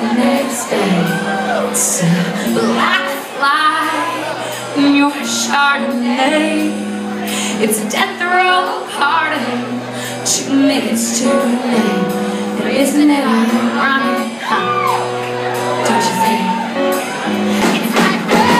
the next day. It's a black fly in your Chardonnay. It's a death row party, 2 minutes too late. And isn't it ironic, huh? Don't you think? It's like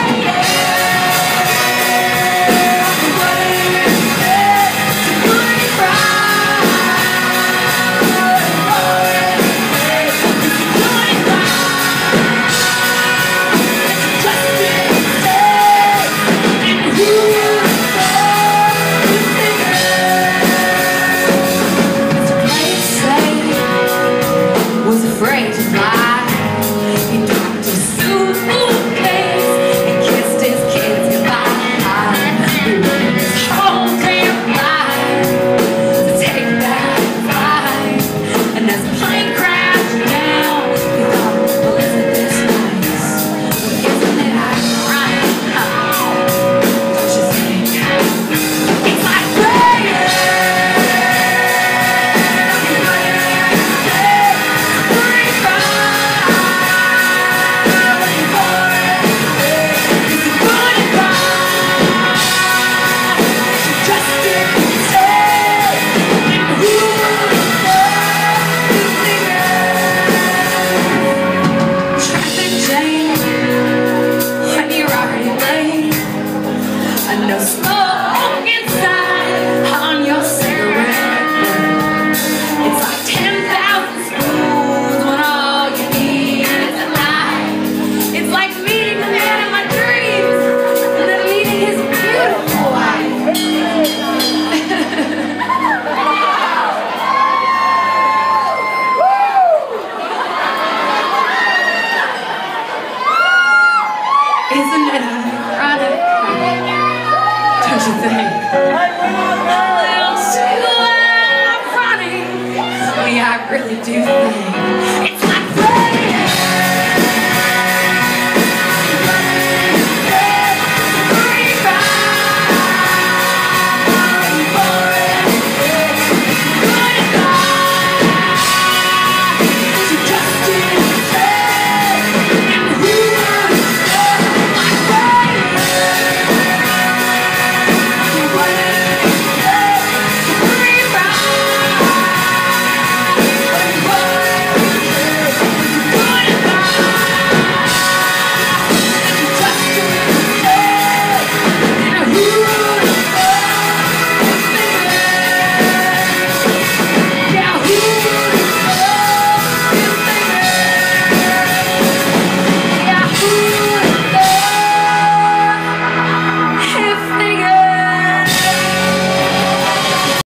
afraid to fly. He dropped his suitcase and kissed his kids goodbye. He waited his whole damn life to take that flight. And as the plane crashed down, he thought, well, isn't this nice? Well, isn't it ironic? Don't you think? It's like praying. No smoke inside on your cigarette. It's like 10,000 spoons when all you need is a knife. It's like meeting the man in my dreams and then meeting his beautiful wife. Isn't it ironic? Don't you think? A little too ironic. I really do think it's